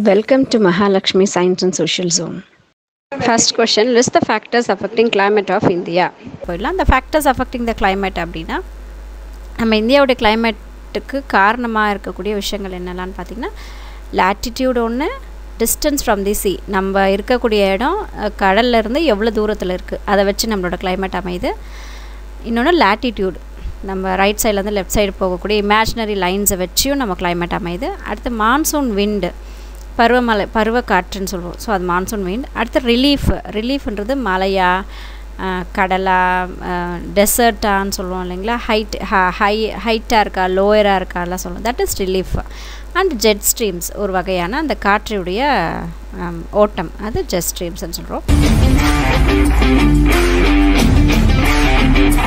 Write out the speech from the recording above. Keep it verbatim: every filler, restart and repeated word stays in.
Welcome to Mahalakshmi Science and Social Zone. First question, list the factors affecting climate of India. போயிடலாம். the factors affecting the climate அப்படின்னா நம்ம இந்தியாவோட கிளைமேட்டுக்கு காரணமாக இருக்கக்கூடிய விஷயங்கள் என்னெல்லாம் பார்த்தீங்கன்னா latitude ஒன்று, distance from the sea, நம்ம இருக்கக்கூடிய இடம் கடல்ல இருந்து எவ்வளோ தூரத்தில் இருக்குது அதை வச்சு நம்மளோட climate அமையுது. இன்னொன்று latitude, நம்ம ரைட் சைட்லேருந்து லெஃப்ட் சைடு போகக்கூடிய இமேஜினரி லைன்ஸை வச்சியும் நம்ம climate அமையுது. அடுத்து மான்சூன் விண்டு, பருவமழை பருவ காற்றுன்னு சொல்லுவோம். ஸோ அது மான்சூன் விண்ட். அடுத்து ரிலீஃப், ரிலீஃப்ன்றது மலையா கடலா டெசர்ட்டான்னு சொல்லுவோம் இல்லைங்களா, ஹைட் ஹை ஹைட்டாக இருக்கா லோயராக இருக்காலாம் சொல்லுவோம், that is relief. And jet streams ஒரு வகையான அந்த காற்றுடைய ஓட்டம், அது ஜெட் ஸ்ட்ரீம்ஸ்ன்னு சொல்கிறோம்.